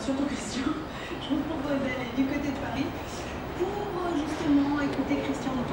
surtout Christian, je vous propose d'aller du côté de Paris pour justement écouter Christian